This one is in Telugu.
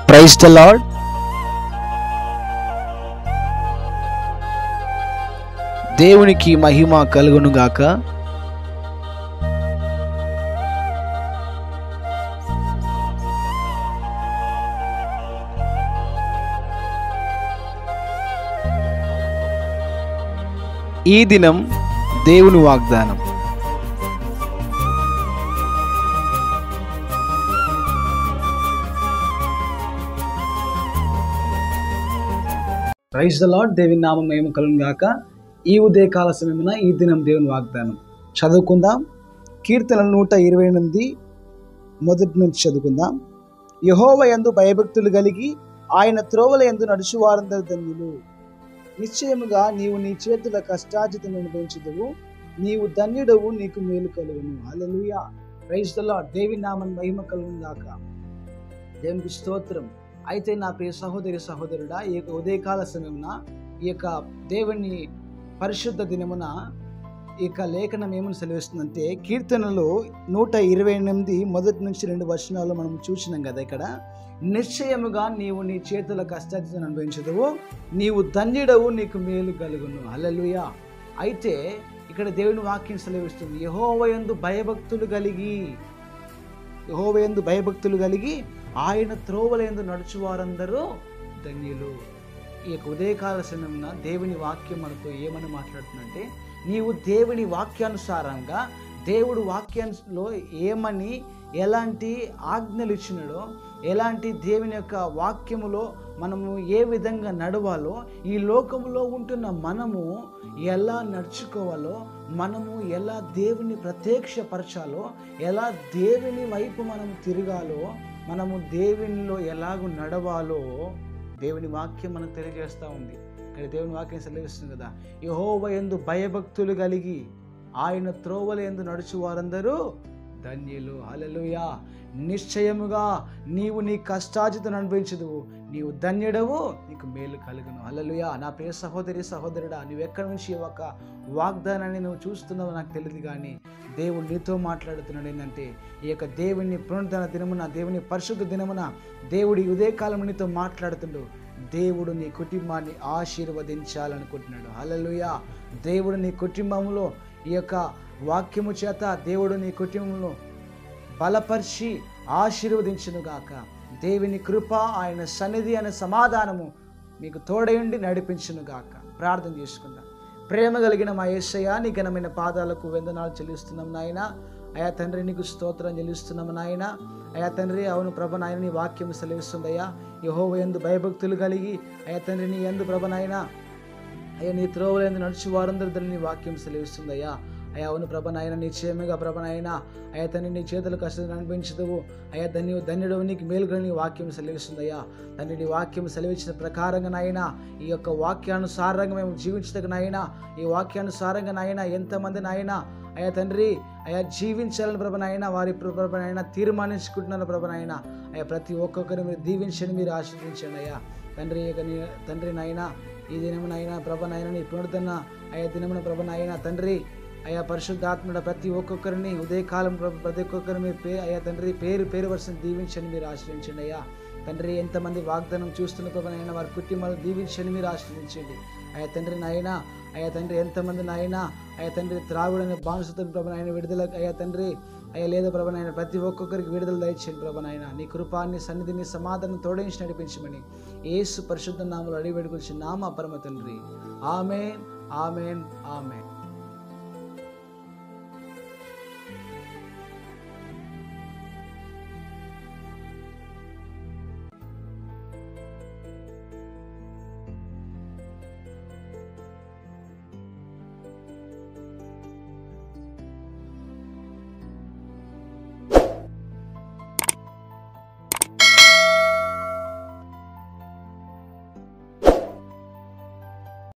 Praise the lord. దేవునికి మహిమ కలుగును గాక. ఈ దినం దేవుని వాగ్దానం. Praise the Lord. దేవుని నామం మహిమ కలుగును గాక. ఈ ఉదయకాల సమయమున ఈ దినం దేవుని వాగ్దానం చదువుకుందాం. కీర్తనలు 128 మొదటి నుంచి చదువుకుందాం. యెహోవా యందు భయభక్తులు కలిగి ఆయన త్రోవల యందు నడుచువారందరు ధన్యులు. నిశ్చయముగా నీవు నీ చేతుల కష్టార్జితము అనుభవించుదువు, నీవు ధన్యుడవు, నీకు మేలు కలుగును. హల్లెలూయా. Praise the Lord. దేవుని నామం మహిమ కలుగును గాక. దేవునికి స్తోత్రం. అయితే నా ప్రియ సహోదరి సహోదరుడా, ఈ యొక్క ఉదయకాల సమయమున ఈ యొక్క దేవుని పరిశుద్ధ దినమున ఈ యొక్క లేఖనం ఏమని సెలవిస్తుందంటే, కీర్తనలు 128 మొదటి నుంచి 2 వచనాలు మనం చూసినాం కదా. ఇక్కడ నిశ్చయముగా నీవు నీ చేతుల కష్టార్జితను అనుభవించదువు, నీవు ధన్యుడవు, నీకు మేలు కలుగును. హల్లెలూయా. అయితే ఇక్కడ దేవుని వాక్యం సెలవిస్తుంది, యెహోవా యందు భయభక్తులు కలిగి ఆయన త్రోవల యందు నడుచువారందరూ ధన్యులు. ఈ యొక్క ఉదయకాల సమయమున దేవుని వాక్యం మనతో ఏమని మాట్లాడుతుందంటే, నీవు దేవుని వాక్యానుసారంగా దేవుడు వాక్యంలో ఏమని ఎలాంటి ఆజ్ఞలు ఇచ్చినాడో, ఎలాంటి దేవుని యొక్క వాక్యములో మనము ఏ విధంగా నడవాలో, ఈ లోకంలో ఉంటున్న మనము ఎలా నడుచుకోవాలో, మనము ఎలా దేవుని ప్రత్యక్షపరచాలో, ఎలా దేవుని వైపు మనం తిరగాలో, మనము దేవునిలో ఎలాగూ నడవాలో దేవుని వాక్యం మనకు తెలియజేస్తూ ఉంది. ఇక్కడ దేవుని వాక్యం సెలవిస్తుంది కదా, యెహోవా యందు భయభక్తులు కలిగి ఆయన త్రోవల యందు నడుచు వారందరూ ధన్యులు. హల్లెలూయా. నిశ్చయముగా నీవు నీ కష్టార్జితను అనుభవించదువు, నీవు ధన్యుడవు, నీకు మేలు కలుగును. హల్లెలూయా. నా ప్రియ సహోదరి సహోదరుడా, నువ్వు ఎక్కడి నుంచి ఒక వాగ్దానాన్ని నువ్వు చూస్తున్నావు నాకు తెలియదు, కానీ దేవుడు నీతో మాట్లాడుతున్నాడు. ఏంటంటే, ఈ యొక్క దేవుని పునరుద్ధరణ దినమున, దేవుని పరిశుద్ధ దినమున దేవుడు ఈ ఉదయకాలం నీతో మాట్లాడుతుండు. దేవుడు నీ కుటుంబాన్ని ఆశీర్వదించాలనుకుంటున్నాడు. హల్లెలూయా. దేవుడు నీ కుటుంబంలో ఈ యొక్క వాక్యము చేత దేవుడు నీ కుటుంబంలో బలపరిచి ఆశీర్వదించునుగాక. దేవుని కృప, ఆయన సన్నిధి అనే సమాధానము మీకు తోడయుండి నడిపించునుగాక. ప్రార్థన చేసుకుందాం. ప్రేమ కలిగిన మా యేసయ్య, నీ ఘనమైన పాదాలకు వందనాలు చెల్లిస్తున్నాం నాయన. అయా తండ్రి, నీకు స్తోత్రం చెల్లిస్తున్నాము నాయన. అయా తండ్రి, అవును ప్రభ నాయన, నీ వాక్యం సెలవిస్తుందయ్యా. యెహోవా యందు భయభక్తులు కలిగి అయా తండ్రి నీ యందు ప్రభ నాయన, అయ్యా నీ త్రోవల యందు నడుచు వారందరూ నీ వాక్యం సెలవిస్తుందయ్యా. అయ్యా అవును ప్రభ నాయన, నిశ్చయముగా ప్రభ నాయన, అయ్యా తండ్రి నీ చేతులు కష్టాన్ని అనిపించదువు, అయ్యా ధన్యుడవు, నీకు మేలుగా నీ వాక్యం సెలవిస్తుందయ్యా. తండ్రి నీ వాక్యం సెలవించిన ప్రకారంగా నాయన, ఈ యొక్క వాక్యానుసారంగా మేము జీవించదగ్గ నాయన, ఈ వాక్యానుసారంగా నాయన ఎంతమంది నాయన అయ్యా తండ్రి అయ్యా జీవించాలని ప్రభ నాయన, వారి ప్రభ నాయన తీర్మానించుకుంటున్నారు ప్రభ నాయన. అయ్యా ప్రతి ఒక్కొక్కరిని మీరు దీవించండి, మీరు ఆశీర్వదించండి అయ్యా తండ్రి. తండ్రి నాయన, ఈ దినమునైనా ప్రభ నాయన నీ పునరుద్ధరణ అయ్యా దినమున ప్రభ నాయన తండ్రి అయ్యా పరిశుద్ధాత్ముడ ప్రతి ఒక్కొక్కరిని ఉదయకాలం ప్రతి ఒక్కొక్కరిని మీరు అయ్యా తండ్రి పేరు వరుసను దీవించండి, మీరు ఆశ్రయించండి అయ్యా తండ్రి. ఎంతమంది వాగ్దానం చూస్తున్న ప్రభ నాయన వారి కుటుంబాలు దీవించండి, మీరు ఆశ్రయించండి అయ్యా తండ్రి నాయన. అయ్యా తండ్రి ఎంతమంది నాయన అయ్యా తండ్రి త్రాగుడని బానిసత్వం ప్రభ నాయన విడుదల అయ్యా తండ్రి అయ్యా లేదా ప్రభ నాయన ప్రతి ఒక్కొక్కరికి విడుదల దయచేయండి ప్రభ నాయన. నీ కృపాన్ని సన్నిధిని సమాధానం తోడించి నడిపించమని యేసు పరిశుద్ధ నామములో అడిగి వేడుకొచ్చి నామ పరమ తండ్రి. ఆమేన్, ఆమేన్, ఆమేన్.